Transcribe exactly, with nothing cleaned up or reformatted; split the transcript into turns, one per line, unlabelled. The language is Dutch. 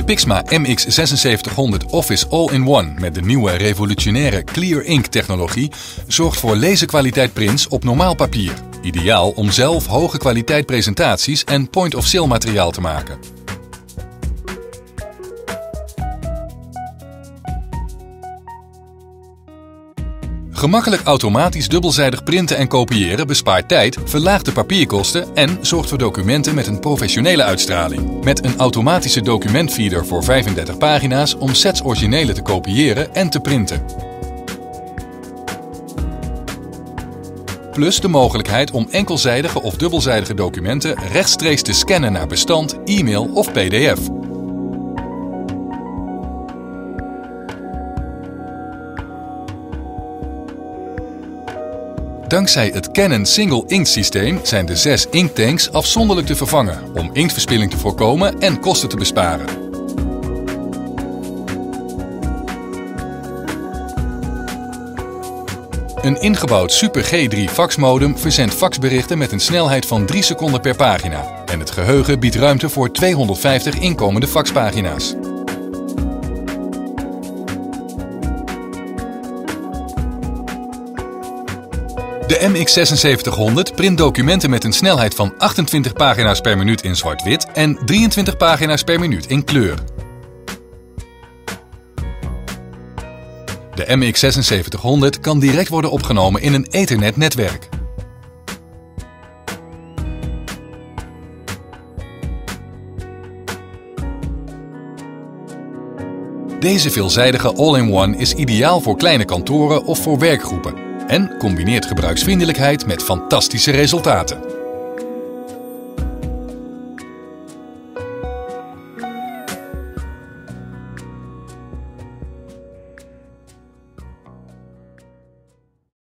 De Pixma M X zesenzeventighonderd Office All-in-One met de nieuwe revolutionaire Clear Ink technologie zorgt voor laserkwaliteit prints op normaal papier. Ideaal om zelf hoge kwaliteit presentaties en point-of-sale materiaal te maken. Gemakkelijk automatisch dubbelzijdig printen en kopiëren bespaart tijd, verlaagt de papierkosten en zorgt voor documenten met een professionele uitstraling. Met een automatische documentfeeder voor vijfendertig pagina's om sets originele te kopiëren en te printen. Plus de mogelijkheid om enkelzijdige of dubbelzijdige documenten rechtstreeks te scannen naar bestand, e-mail of P D F. Dankzij het Canon Single Ink systeem zijn de zes inktanks afzonderlijk te vervangen om inktverspilling te voorkomen en kosten te besparen. Een ingebouwd Super G drie faxmodem verzendt faxberichten met een snelheid van drie seconden per pagina en het geheugen biedt ruimte voor tweehonderdvijftig inkomende faxpagina's. De M X zesenzeventighonderd print documenten met een snelheid van achtentwintig pagina's per minuut in zwart-wit en drieëntwintig pagina's per minuut in kleur. De M X zesenzeventighonderd kan direct worden opgenomen in een Ethernet-netwerk. Deze veelzijdige all-in-one is ideaal voor kleine kantoren of voor werkgroepen en combineert gebruiksvriendelijkheid met fantastische resultaten.